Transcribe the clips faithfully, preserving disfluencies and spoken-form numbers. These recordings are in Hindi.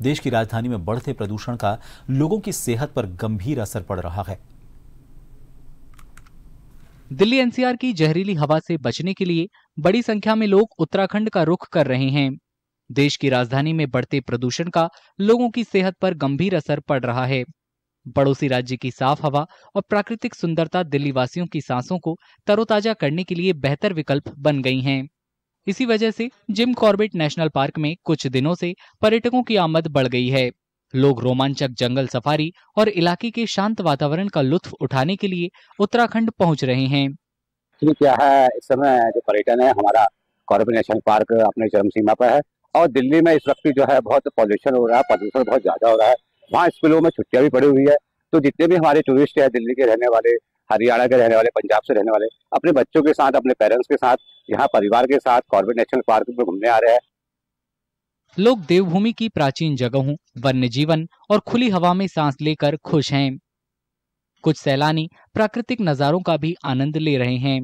देश की राजधानी में बढ़ते प्रदूषण का लोगों की सेहत पर गंभीर असर पड़ रहा है। दिल्ली एनसीआर की जहरीली हवा से बचने के लिए बड़ी संख्या में लोग उत्तराखंड का रुख कर रहे हैं। देश की राजधानी में बढ़ते प्रदूषण का लोगों की सेहत पर गंभीर असर पड़ रहा है। पड़ोसी राज्य की साफ हवा और प्राकृतिक सुंदरता दिल्ली वासियों की सांसों को तरोताजा करने के लिए बेहतर विकल्प बन गई हैं। इसी वजह से जिम कॉर्बेट नेशनल पार्क में कुछ दिनों से पर्यटकों की आमद बढ़ गई है। लोग रोमांचक जंगल सफारी और इलाके के शांत वातावरण का लुत्फ उठाने के लिए उत्तराखंड पहुंच रहे हैं। क्या है, इस समय जो पर्यटन है हमारा कॉर्बेट नेशनल पार्क अपने चरम सीमा पर है और दिल्ली में इस वक्त जो है बहुत पॉल्यूशन हो रहा है, प्रदूषण बहुत ज्यादा हो रहा है। वहाँ स्कूलों में छुट्टियां भी पड़ी हुई है, तो जितने भी हमारे टूरिस्ट है दिल्ली के रहने वाले, हरियाणा के रहने वाले, पंजाब से रहने वाले, अपने बच्चों के साथ, अपने पेरेंट्स के साथ, यहाँ परिवार के साथ कॉर्बेट नेशनल पार्क में घूमने आ रहे हैं। लोग देवभूमि की प्राचीन जगहों, वन्य जीवन और खुली हवा में सांस लेकर खुश हैं। कुछ सैलानी प्राकृतिक नजारों का भी आनंद ले रहे हैं।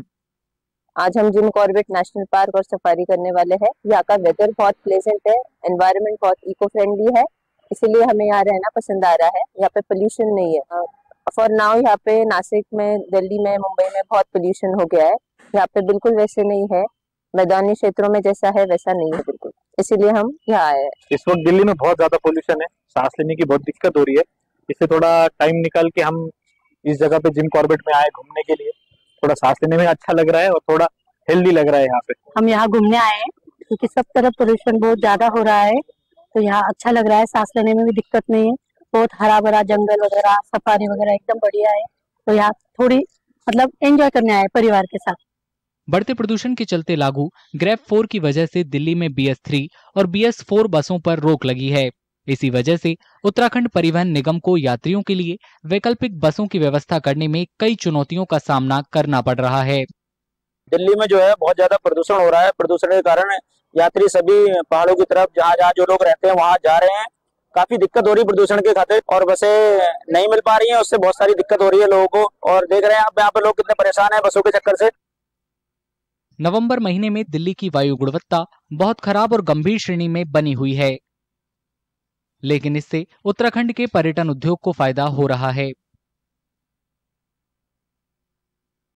आज हम जिम कॉर्बेट नेशनल पार्क और सफारी करने वाले हैं। यहाँ का वेदर बहुत प्लेजेंट है, एनवायरनमेंट बहुत इको फ्रेंडली है, इसीलिए हमें यहाँ रहना पसंद आ रहा है। यहाँ पे पोल्यूशन नहीं है। फॉर नाउ यहाँ पे नासिक में, दिल्ली में, मुंबई में बहुत पोल्यूशन हो गया है। यहाँ पे बिल्कुल वैसे नहीं है, मैदानी क्षेत्रों में जैसा है वैसा नहीं है बिल्कुल, इसीलिए हम यहाँ आए हैं। इस वक्त दिल्ली में बहुत ज्यादा पोल्यूशन है, सांस लेने की बहुत दिक्कत हो रही है। इससे थोड़ा टाइम निकाल के हम इस जगह पे जिम कॉर्बेट में आए घूमने के लिए। थोड़ा सांस लेने में अच्छा लग रहा है और थोड़ा हेल्दी लग रहा है। यहाँ पे हम यहाँ घूमने आए हैं क्योंकि सब तरफ पोल्यूशन बहुत ज्यादा हो रहा है, तो यहाँ अच्छा लग रहा है, सांस लेने में भी दिक्कत नहीं है। बहुत हरा भरा जंगल वगैरह, सफारी वगैरह एकदम बढ़िया है, तो यहाँ थोड़ी मतलब एंजॉय करने आए परिवार के साथ। बढ़ते प्रदूषण के चलते लागू ग्रेप फोर की वजह से दिल्ली में बी एस थ्री और बी एस फोर बसों पर रोक लगी है। इसी वजह से उत्तराखंड परिवहन निगम को यात्रियों के लिए वैकल्पिक बसों की व्यवस्था करने में कई चुनौतियों का सामना करना पड़ रहा है। दिल्ली में जो है बहुत ज्यादा प्रदूषण हो रहा है। प्रदूषण के कारण यात्री सभी पहाड़ों की तरफ जहाँ जहाँ जो लोग रहते हैं वहाँ जा रहे हैं। काफी दिक्कत हो रही है प्रदूषण के खातिर, और बसें नहीं मिल पा रही हैं, उससे बहुत सारी दिक्कत हो रही है लोगों को। और देख रहे हैं आप यहाँ पे लोग कितने परेशान हैं बसों के चक्कर से। नवंबर महीने में दिल्ली की वायु गुणवत्ता बहुत खराब और गंभीर श्रेणी में बनी हुई है, लेकिन इससे उत्तराखंड के पर्यटन उद्योग को फायदा हो रहा है।